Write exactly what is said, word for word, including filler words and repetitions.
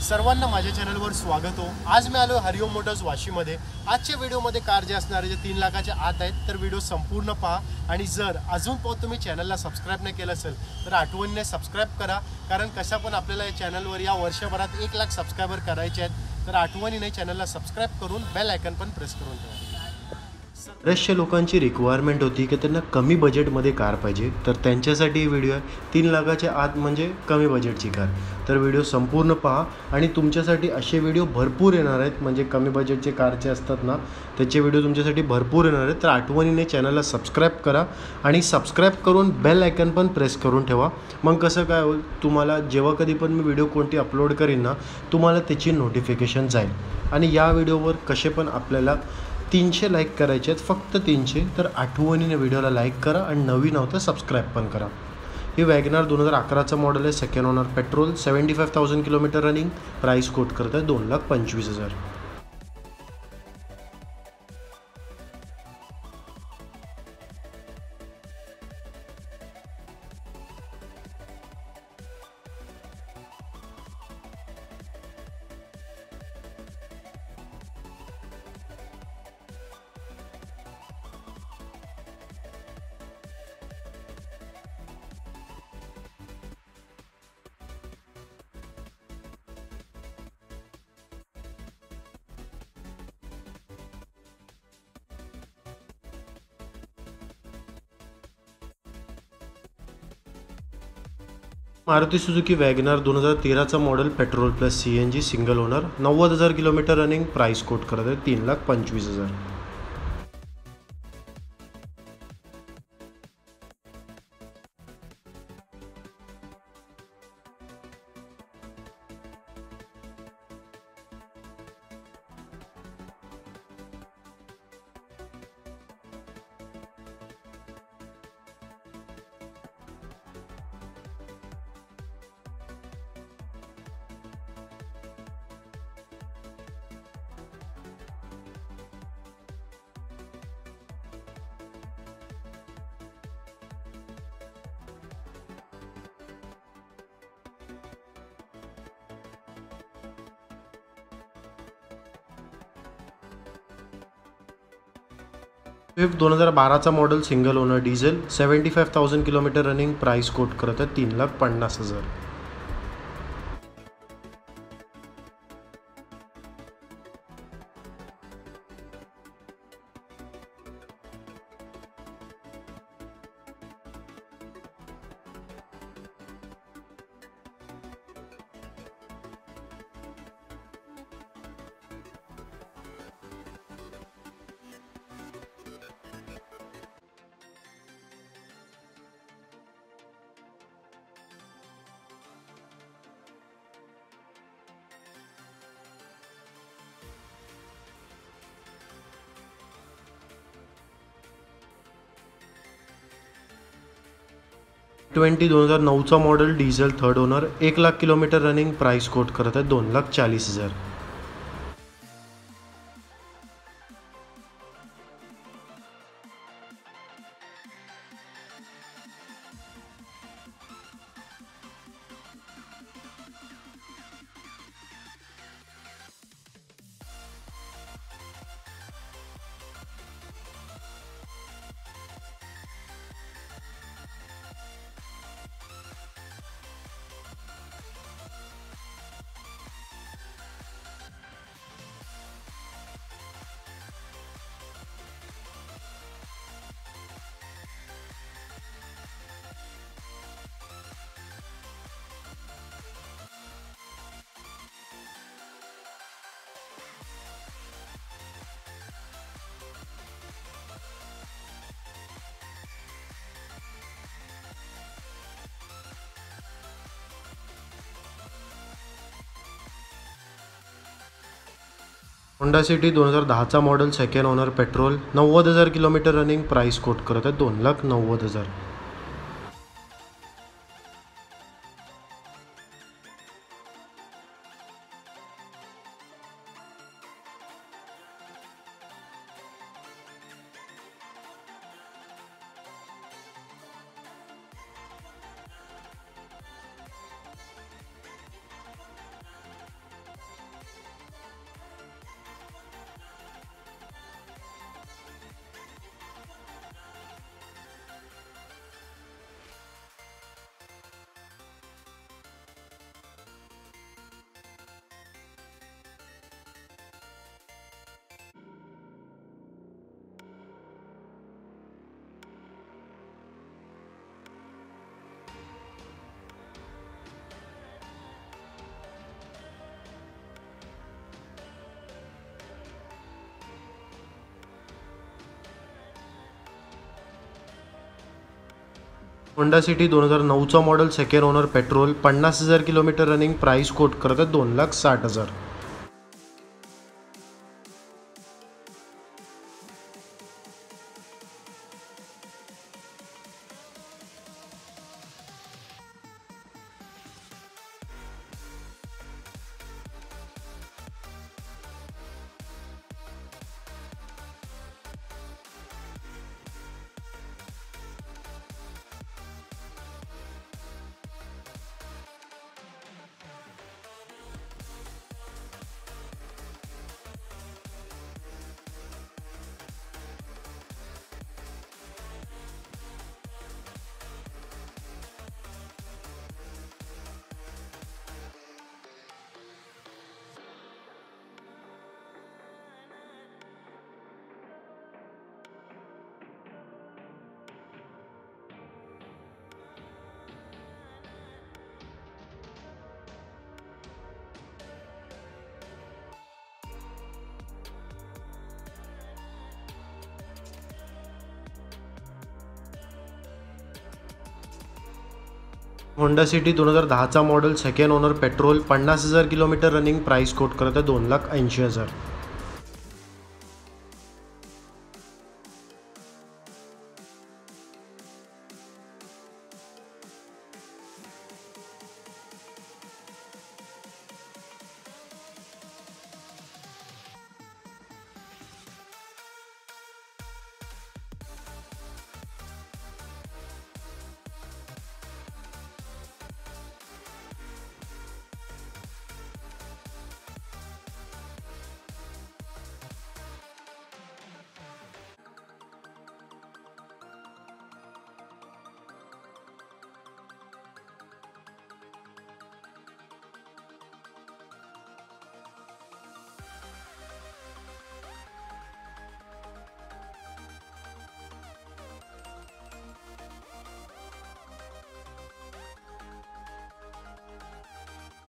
सर्वांना माझ्या चॅनलवर स्वागत हो। आज मी आलो हरिओम मोटर्स वाशीमध्ये। आजच्या व्हिडिओमध्ये कार जे असणार जे तीन लाखाच्या आत आहेत, तर व्हिडिओ संपूर्ण पहा। आणि जर अजून पण तुम्ही चॅनलला सबस्क्राइब नाही केलं असेल तर आठवणीने सबस्क्राइब करा, कारण कशा पण आपल्याला या चॅनलवर या वर्षभरात एक लाख सबस्क्राइबर करायचे आहेत। तर आठवणीने चॅनलला सबस्क्राइब करून बेल आयकॉन पण प्रेस करून ठेवा। बरेचशा लोकांची रिक्वायरमेंट होती की त्यांना कमी बजेटमध्ये कार पाहिजे, तर त्यांच्यासाठी ही व्हिडिओ आहे। तीन लाखाच्या आत म्हणजे कमी बजेटची कार। तर व्हिडिओ संपूर्ण पहा आणि तुमच्यासाठी असे व्हिडिओ भरपूर येणार आहेत, म्हणजे कमी बजेटचे कारचे असतात ना, त्याचे व्हिडिओ तुमच्यासाठी भरपूर येणार आहेत। तर आठवणीने चॅनलला सबस्क्राइब करा आणि सबस्क्राइब करून बेल आयकॉन पण प्रेस करून ठेवा। मग कसं काय होईल, तुम्हाला जेव्हा कधी पण मी व्हिडिओ कोणती अपलोड करीन ना, तुम्हाला त्याची नोटिफिकेशन जाईल। आणि या व्हिडिओवर कसे पण आपल्याला तीनशे लाईक करायचे आहेत, फक्त तीनशे। तर आठवणीने व्हिडिओला लाईक करा आणि नवीन होतं सबस्क्राईब पण करा। ही वॅगनार दोन हजार अकराचं मॉडेल आहे, second owner, petrol, seventy five thousand kilometre running. Price quote करत आहे दोन लाख पंचवीस हजार। मारुती सुझुकी वॅगनार दोन हजार तेराचा model, petrol plus C N G, single owner, नव्वद हजार किलोमीटर रनिंग। प्राईस कोट करत आहे तीन लाख पंचवीस हजार। स्विफ्ट दोन हजार बाराचा model, single owner, diesel, seventy five thousand kilometre running. Price quote करत आहे तीन लाख पन्नास हजार। ट्वेंटी दोन हजार नऊचा मॉडेल, डिझेल, थर्ड ओनर, एक lakh kilometre running. Price quote करत आहे दोन लाख चाळीस हजार। होंडा सिटी दोन हजार दहाचा मॉडेल, सेकंड ओनर, पेट्रोल, नव्वद हजार किलोमीटर रनिंग। प्राईस कोट करत आहे दोन लाख नव्वद हजार। होंडा सिटी दोन हजार नऊचा मॉडेल, सेकंड ओनर, पेट्रोल, पन्नास हजार किलोमीटर रनिंग, प्राइस कोट करत आहे दोन लाख साठ हजार. होंडा सिटी दोन हजार दहाचा मॉडेल, सेकंड ओनर, पेट्रोल, पन्नास हजार किलोमीटर रनिंग, प्राइस कोट करत आहे दोन लाख ऐंशी हजार.